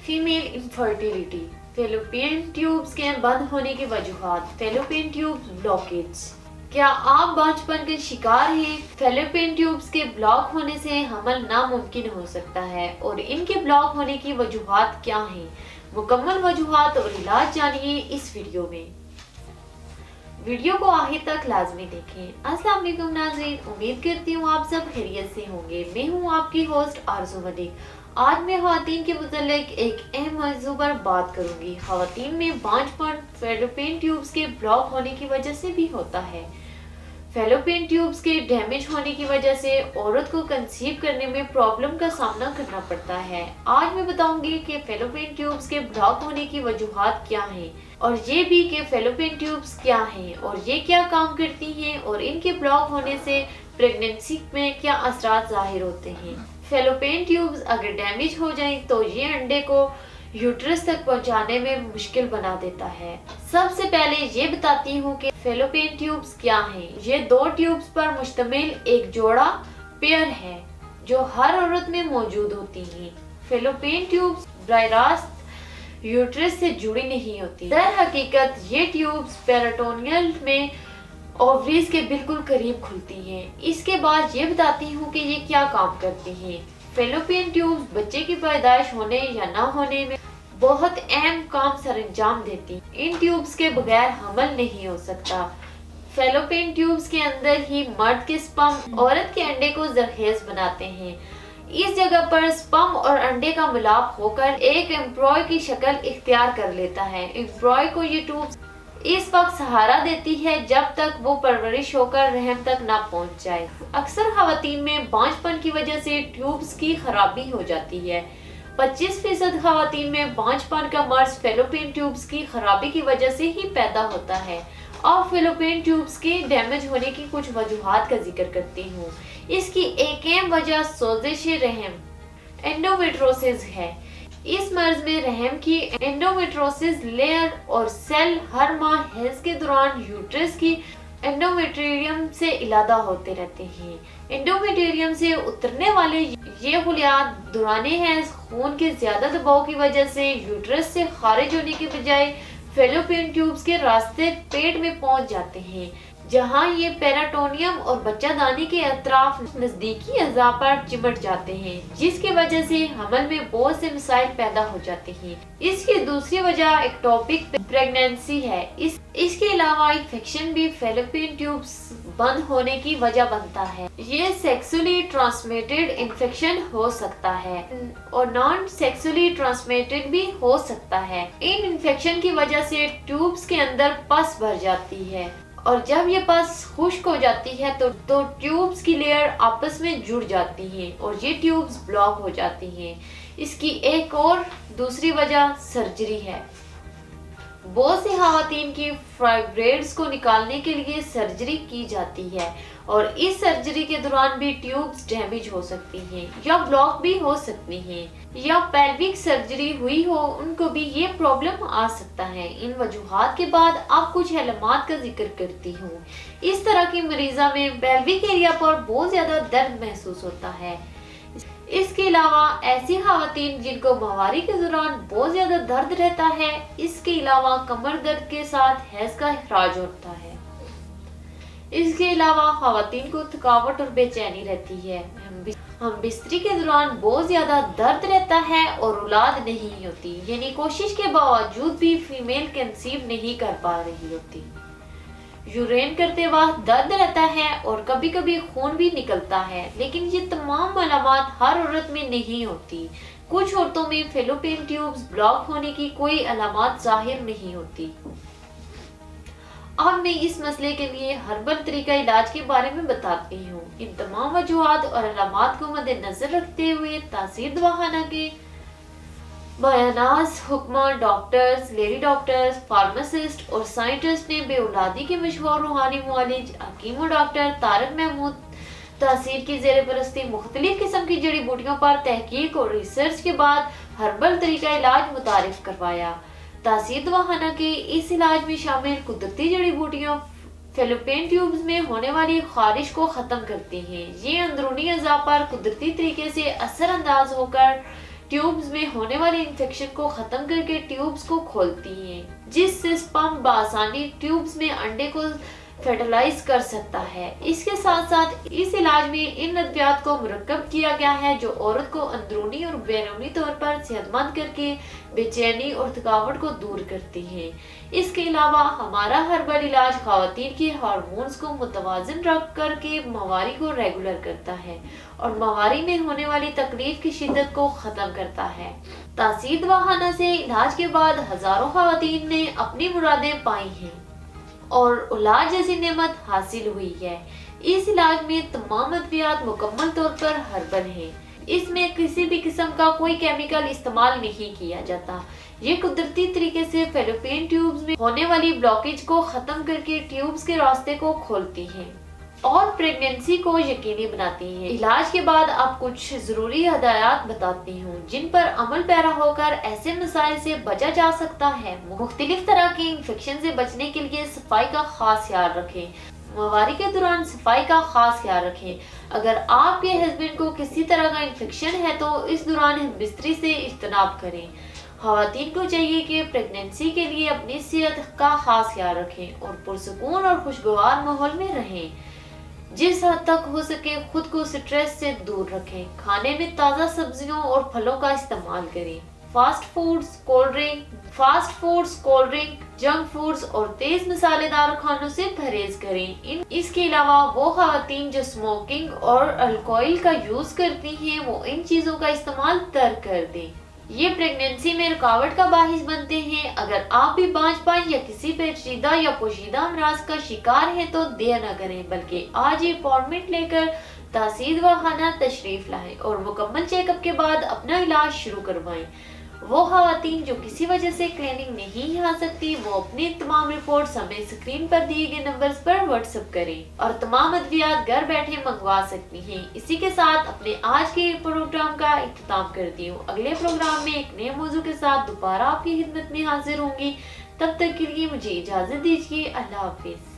Female infertility, fallopian tubes के बंद होने की वजूहात, फैलोपियन ट्यूब्स ब्लॉकेज। क्या आप बांझपन के शिकार हैं? फैलोपियन ट्यूब्स के ब्लॉक होने से हमल नामुमकिन हो सकता है और इनके ब्लॉक होने की वजूहात क्या हैं? मुकम्मल वजूहात और इलाज जानिए इस वीडियो में। वीडियो को आखिर तक लाजमी देखें। अस्सलाम वालेकुम नाज़रीन, उम्मीद करती हूँ आप सब खैरियत से होंगे। मैं हूँ आपकी होस्ट आरज़ू मलिक। आज मैं ख़वातीन के मुतालिक एक अहम मौजू पर बात करूँगी। ख़वातीन में बांझपन फैलोपियन ट्यूब्स के ब्लॉक होने की वजह से भी होता है। फैलोपियन ट्यूब्स के डैमेज होने की वजह से औरत को कंसीव करने में प्रॉब्लम का सामना करना पड़ता है। आज मैं बताऊंगी कि फैलोपियन ट्यूब्स के ब्लॉक होने की वजूहात क्या हैं और ये भी कि फैलोपियन ट्यूब्स क्या हैं और ये क्या काम करती हैं और इनके ब्लॉक होने से प्रेगनेंसी में क्या असरात जाहिर होते हैं। फैलोपियन ट्यूब्स अगर डैमेज हो जाएं तो ये अंडे को यूट्रस तक पहुंचाने में मुश्किल बना देता है। सबसे पहले ये बताती हूँ कि फैलोपियन ट्यूब्स क्या हैं। ये दो ट्यूब्स पर मुश्तमिल एक जोड़ा पेयर है जो हर औरत में मौजूद होती हैं। फैलोपियन ट्यूब्स बराह रास्त यूट्रस से जुड़ी नहीं होती। दर हकीकत ये ट्यूब्स पेरिटोनियल में ओवरीज के बिल्कुल करीब खुलती हैं। इसके बाद ये बताती हूँ कि ये क्या काम करती हैं। फैलोपियन ट्यूब्स बच्चे की पैदाइश होने या ना होने में बहुत अहम काम सरंजाम देती। इन ट्यूब्स के बगैर हमल नहीं हो सकता। फैलोपियन ट्यूब्स के अंदर ही मर्द के स्पर्म औरत के अंडे को जरखेज बनाते हैं। इस जगह पर स्पर्म और अंडे का मिलाप होकर एक एम्ब्रॉय की शक्ल इख्तियार कर लेता है। एम्ब्रॉय को ये ट्यूब्स इस वक्त सहारा देती है जब तक वो परवरिश होकर रहम तक ना पहुंच जाए। अक्सर खवातीन में बांझपन की वजह से ट्यूब्स की खराबी हो जाती है। 25% खवातीन में बांझपन का मर्ज फैलोपियन ट्यूब्स की खराबी की वजह से ही पैदा होता है। और फैलोपियन ट्यूब्स के डैमेज होने की कुछ वजूहात का जिक्र करती हूँ। इसकी एक अहम वजह सोजिश रहम एंडोमेट्रोसिस है। इस मर्ज में रहम की एंडोमेट्रोसिस लेयर और सेल हर माह हैज के दौरान यूट्रस की एंडोमेट्रियम से इलादा होते रहते हैं। एंडोमेट्रियम से उतरने वाले ये खुलियात दौराने हैज खून के ज्यादा दबाव की वजह से यूट्रस से खारिज होने के बजाय फैलोपियन ट्यूब्स के रास्ते पेट में पहुंच जाते हैं, जहां ये पेरिटोनियम और बच्चादानी के अतराफ नजदीकी अज़ा पर चिमट जाते हैं, जिसकी वजह से हमल में बहुत से मसाइल पैदा हो जाते हैं। इसकी दूसरी वजह एक्टोपिक प्रेगनेंसी है। इसके अलावा इन्फेक्शन भी फैलोपियन ट्यूब्स बंद होने की वजह बनता है। ये सेक्सुअली ट्रांसमिटेड इन्फेक्शन हो सकता है और नॉन सेक्सुअली ट्रांसमिटेड भी हो सकता है। इन इन्फेक्शन की वजह से ट्यूब्स के अंदर पस भर जाती है और जब ये पस खुश्क हो जाती है तो ट्यूब्स की लेयर आपस में जुड़ जाती हैं और ये ट्यूब्स ब्लॉक हो जाती हैं। इसकी एक और दूसरी वजह सर्जरी है। बहुत सी खवातीन की फाइब्रॉइड्स को निकालने के लिए सर्जरी की जाती है और इस सर्जरी के दौरान भी ट्यूब्स डैमेज हो सकती हैं या ब्लॉक भी हो सकती हैं, या पेल्विक सर्जरी हुई हो उनको भी ये प्रॉब्लम आ सकता है। इन वजूहात के बाद अब कुछ अलामात का जिक्र करती हूँ। इस तरह की मरीजा में पेल्विक एरिया पर बहुत ज्यादा दर्द महसूस होता है। इसके अलावा ऐसी खवातीन जिनको माहवारी के दौरान बहुत ज्यादा दर्द रहता है, इसके अलावा कमर दर्द के साथ हैज का इखराज होता है। इसके अलावा खवातीन को थकावट और बेचैनी रहती है। हम बिस्तरी के दौरान बहुत ज्यादा दर्द रहता है और औलाद नहीं होती, यानी कोशिश के बावजूद भी फीमेल कंसीव नहीं कर पा रही होती। यूरेन करते वक्त दर्द रहता है और कभी कभी खून भी निकलता है, लेकिन ये तमाम अलामात हर औरत में नहीं होती। कुछ औरतों में फैलोपियन ट्यूब्स ब्लॉक होने की कोई अलामात जाहिर नहीं होती। अब मैं इस मसले के लिए हर्बल तरीका इलाज के बारे में बताती हूँ। इन तमाम वजूहात और अलामात को मद्देनजर रखते हुए तासीर दवाखाना के बयानास हुक्मा डॉक्टर्स, लेडी डॉक्टर्स, फार्मासिस्ट और साइंटिस्ट ने बेऔलादी के मशहूर रूहानी मुआलिज हकीम डॉक्टर तारक महमूद तासीर की ज़ेर परस्ती मुख्तलिफ किस्म की जड़ी बूटियों पर तहकीक और रिसर्च के बाद हर्बल तरीका इलाज मुतारिफ करवाया। तासीर दवाखाना के इस इलाज में शामिल कुदरती जड़ी बूटियाँ फैलोपियन ट्यूब्स में होने वाली खारिश को ख़त्म करती हैं। ये अंदरूनी अज़ा पर कुदरती तरीके से असरअंदाज होकर ट्यूब्स में होने वाले इन्फेक्शन को खत्म करके ट्यूब्स को खोलती हैं, जिससे स्पर्म बआसानी ट्यूब्स में अंडे को फर्टिलाइज कर सकता है। इसके साथ साथ इस इलाज में इन अद्वियात को मुरक्कब किया गया है जो औरत को अंदरूनी और बैरूनी तौर पर सेहतमंद करके बेचैनी और थकावट को दूर करती हैं। इसके अलावा हमारा हर्बल इलाज खवातीन के हार्मोन्स को मुतवाजिन रख करके मवारी को रेगुलर करता है और मवारी में होने वाली तकलीफ की शिद्दत को खत्म करता है। तासीर दवाखाना से इलाज के बाद हजारों खवातीन ने अपनी मुरादें पाई हैं और औलाद जैसी नेमत हासिल हुई है। इस इलाज में तमाम अद्वियात मुकम्मल तौर पर हर्बल हैं। इसमें किसी भी किस्म का कोई केमिकल इस्तेमाल नहीं किया जाता। ये कुदरती तरीके से फेलोपियन ट्यूब्स में होने वाली ब्लॉकेज को खत्म करके ट्यूब्स के रास्ते को खोलती हैं और प्रेगनेंसी को यकीनी बनाती हैं। इलाज के बाद अब कुछ जरूरी हदायत बताती हूँ जिन पर अमल पैरा होकर ऐसे मसाइल से बचा जा सकता है। मुख्तलिफ तरह के इन्फेक्शन से बचने के लिए सफाई का खास ख्याल रखें। मवारी के दौरान सफाई का खास ख्याल रखें। अगर आपके हस्बैंड को किसी तरह का इन्फेक्शन है तो इस दौरान बिस्तरी से इज्तनाब करें। खवातीन को चाहिए कि प्रेगनेंसी के लिए अपनी सेहत का खास ख्याल रखें और पुरसुकून और खुशगवार माहौल में रहें। जिस हद तक हो सके खुद को स्ट्रेस से दूर रखें। खाने में ताज़ा सब्जियों और फलों का इस्तेमाल करें। Fast foods, cold drink, junk foods और तेज मसालेदार खानों से परहेज करें। इसके अलावा वो खवातीन जो स्मोकिंग और अल्कोहल का यूज करती हैं वो इन चीजों का इस्तेमाल तर्क कर दें। ये प्रेगनेंसी में रुकावट का बाहिस बनते हैं। अगर आप भी बांझपन या किसी पेचीदा या पोशीदा अमराज का शिकार हैं तो देर न करें बल्कि आज ही अपॉइंटमेंट लेकर तासीर दवाखाना तशरीफ लाएं और मुकम्मल चेकअप के बाद अपना इलाज शुरू करवाएं। वो खवातीन जो किसी वजह से क्लिनिक नहीं आ सकती वो अपनी तमाम रिपोर्ट्स हमें स्क्रीन पर दिए गए नंबर्स पर व्हाट्सएप करें और तमाम अद्वियात घर बैठे मंगवा सकती हैं। इसी के साथ अपने आज के प्रोग्राम का इख्तिताम करती हूँ। अगले प्रोग्राम में एक नए मौजू के साथ दोबारा आपकी खिदमत में हाजिर होंगी। तब तक के लिए मुझे इजाजत दीजिए। अल्लाह हाफिज।